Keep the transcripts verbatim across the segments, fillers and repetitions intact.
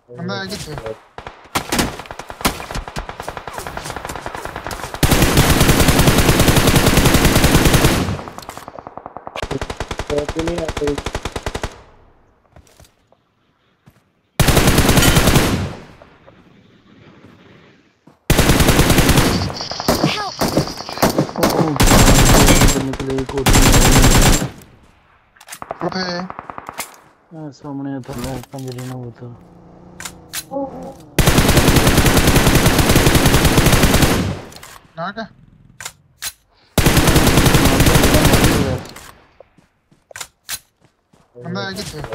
बंदा है किथे तो नहीं आते निकले कोट किथे सामने था मैं पंजरी में होता ना का बंदा है किथे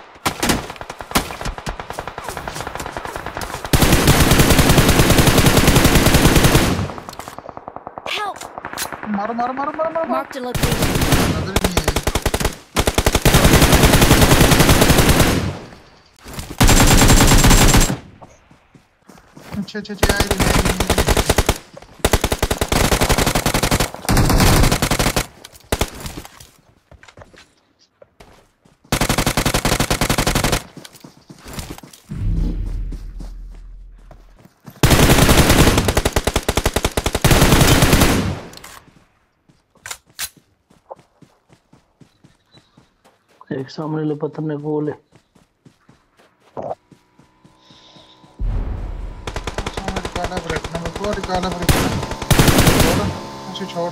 मारो मारो मारो मारो मारो Marked a location. नजर ही नहीं है अच्छे अच्छे अच्छे आई रही एक सामने ले पत्थर ने गोल है सामने काला ब्रेक नंबर फोर काला ब्रेक छोड़ उसे छोड़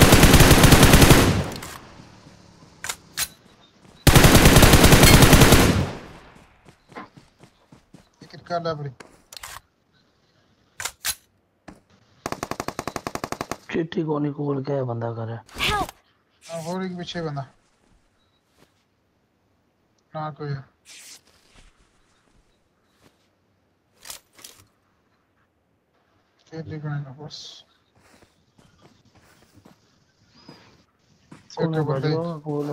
एक काला ब्रेक चिट्ठी कोनी गोल क्या है बंदा करे Help! हां और एक पीछे बंदा ना कोई है खेल करना बस सेट कोने बंदे बैठो गोल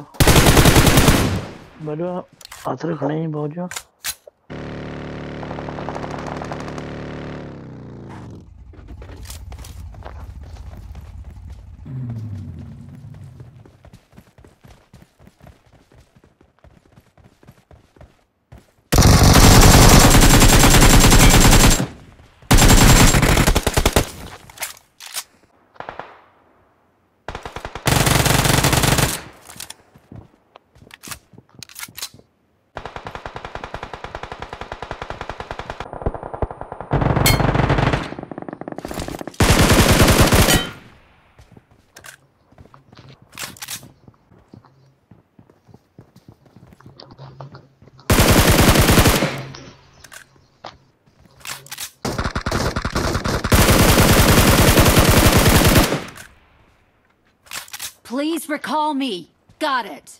बैठो हाथ रखने ही बहुत जो Please recall me. Got it.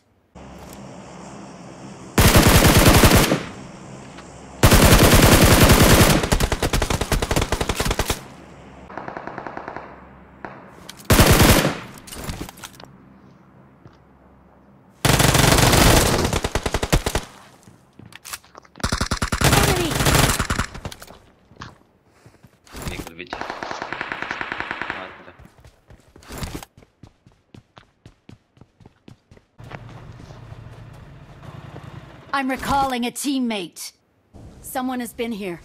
I'm recalling a teammate. Someone has been here.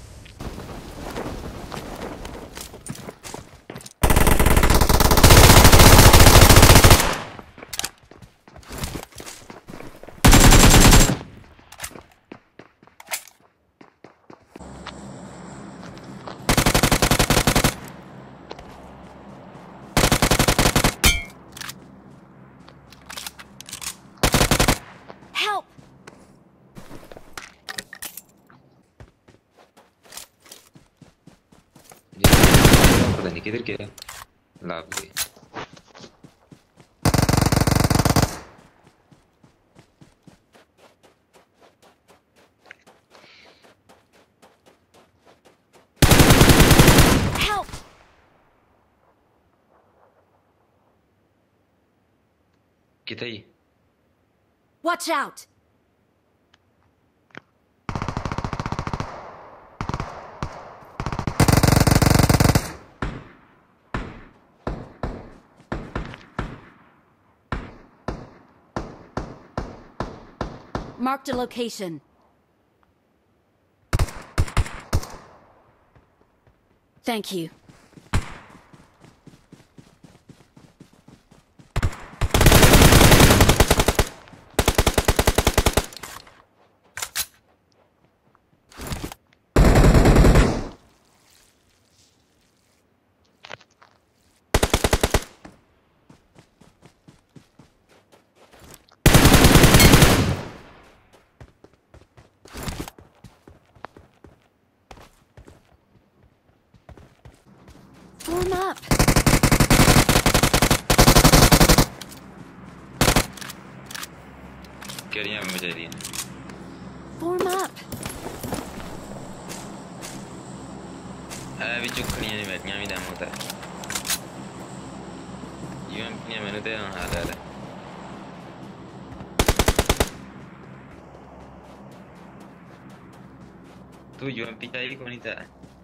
Help! पता नहीं किधर गया लाभ गया Help! कितना ही Watch out! Marked a location. Thank you. Form up. केड़ियां मुझे दी Form up. है भी चुखड़ियां नहीं बैठियां भी दम होता है यूएमपी मैंने तो हां हाल है तू यूएमपी चाहिए कौन था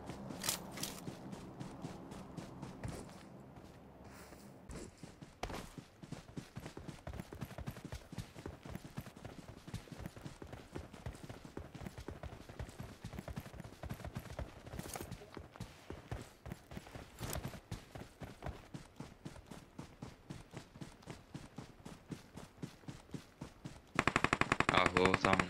आहो सामने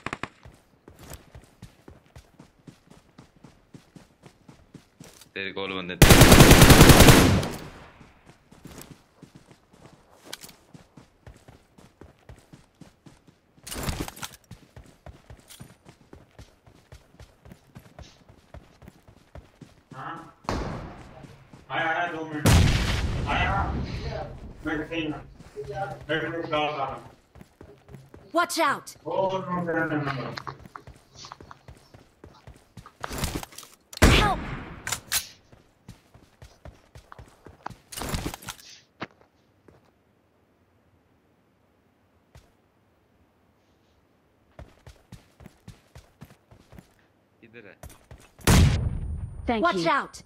तेरे कॉल बंदे हाँ आया आया दो मिनट आया मैं कहीं ना मैं कहीं जा रहा हूँ Watch out. और मेरा नंबर Help. इधर है Thank Watch you. out.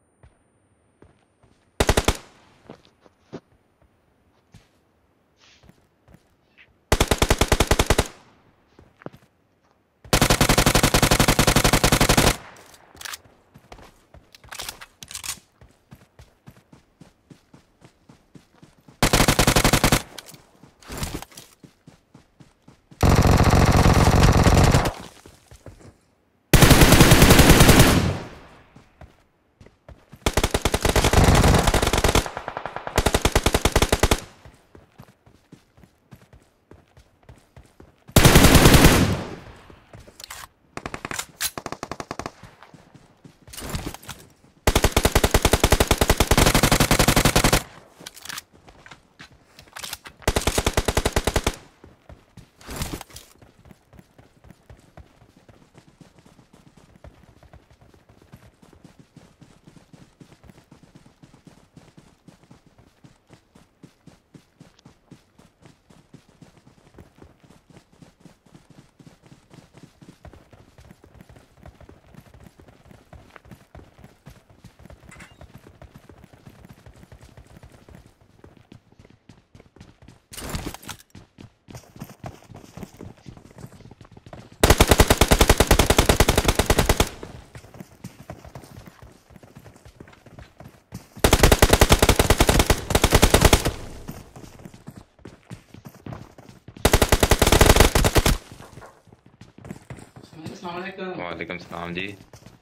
वालेकुम सलाम जी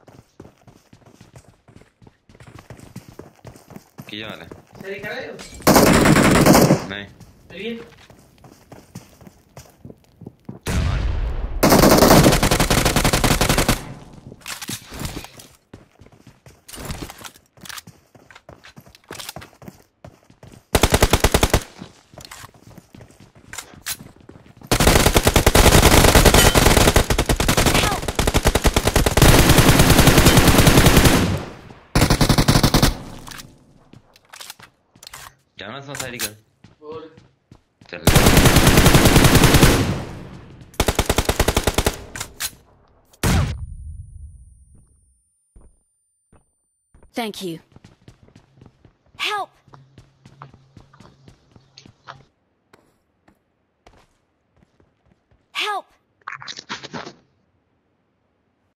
क्या हाल है सही कर रहे हो नहीं चलिए जाना सोसाइटी का और चल Thank you.